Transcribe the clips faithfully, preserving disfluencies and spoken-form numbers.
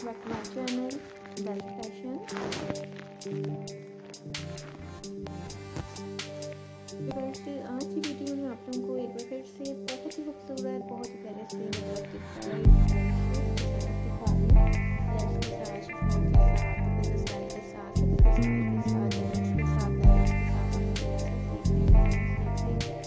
Welcome back to my channel life fashion. आज की video में आप लोगों को एक बार फिर से बहुत ही खूबसूरत बहुत ही प्यारे से मतलब दिखा रही हूँ। लेस के साथ, शिफॉन के साथ, दुपट्टे स्टाइल के साथ, दुपट्टे स्टाइल के साथ, लेस के साथ, लेस के साथ आप लोग ड्रेसेस देख रहे हैं, डिजाइंस देख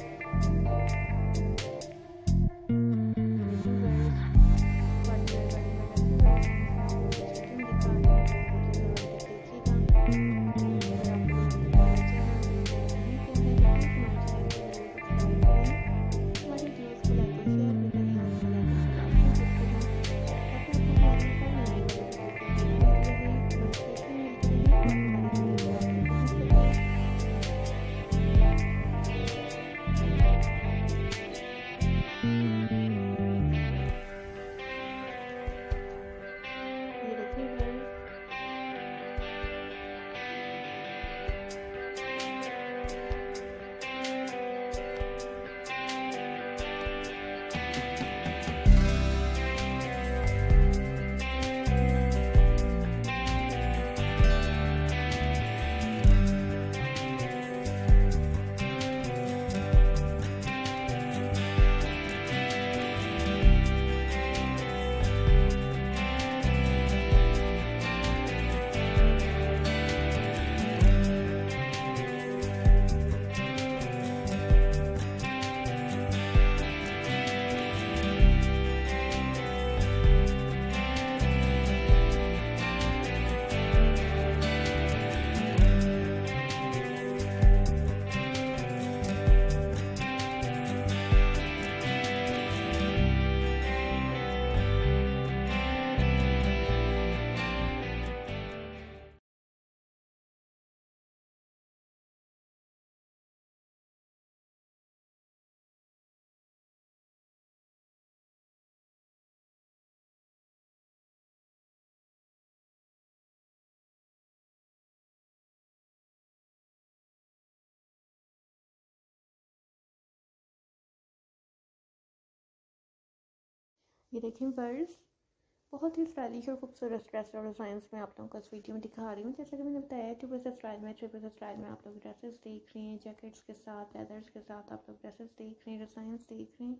ये देखें वर्स बहुत ही स्टाइलिश और खूबसूरत ड्रेस और डिज़ाइंस में आप लोगों को इस वीडियो में दिखा रही हूँ। जैसा कि मैंने बताया टू पीस स्टाइल में थ्री पीस स्टाइल में आप लोग ड्रेसेस देख रहे हैं, जैकेट्स के साथ, लेदर्स के साथ आप लोग ड्रेसेस देख रहे हैं, डिज़ाइंस देख रहे हैं।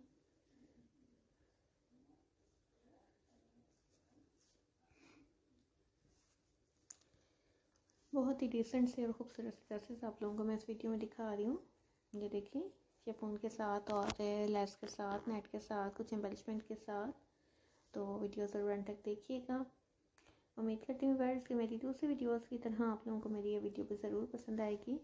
बहुत ही डिसेंट से और खूबसूरत ड्रेसेस आप लोगों को मैं इस वीडियो में दिखा रही हूँ। ये देखिए शिफॉन के साथ और लेस के साथ, नेट के साथ, कुछ एम्बेलिशमेंट के साथ। तो वीडियो ज़रूर एंड तक देखिएगा। उम्मीद करती हूँ व्यूअर्स कि मेरी दूसरी वीडियोस की तरह आप लोगों को मेरी ये वीडियो भी ज़रूर पसंद आएगी।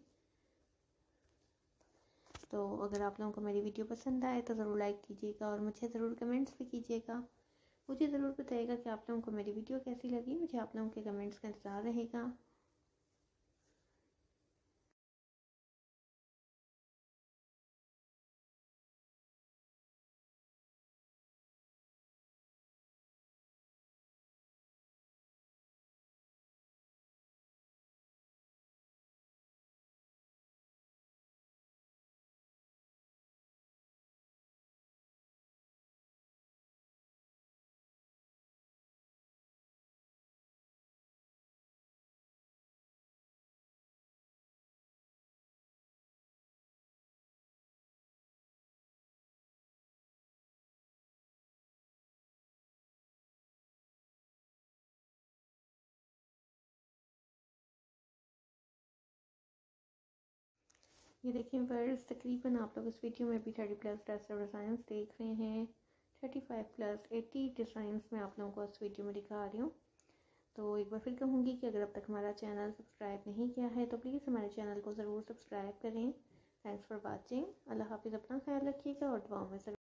तो अगर आप लोगों को मेरी वीडियो पसंद आए तो ज़रूर लाइक कीजिएगा और मुझे ज़रूर कमेंट्स भी कीजिएगा। मुझे ज़रूर बताइएगा कि आप लोगों को मेरी वीडियो कैसी लगी। मुझे आप लोगों के कमेंट्स का इंतज़ार रहेगा। ये देखिए व्यूअर्स तकरीबन आप लोग इस वीडियो में भी थर्टी प्लस ड्रेस और डिज़ाइंस देख रहे हैं। Thirty five plus eighty designs में आप लोगों को इस वीडियो में दिखा रही हूँ। तो एक बार फिर कहूँगी कि अगर अब तक हमारा चैनल सब्सक्राइब नहीं किया है तो प्लीज़ हमारे चैनल को ज़रूर सब्सक्राइब करें। Thanks for watching. अल्लाह हाफिज़। अपना ख्याल रखिएगा और दुआओं में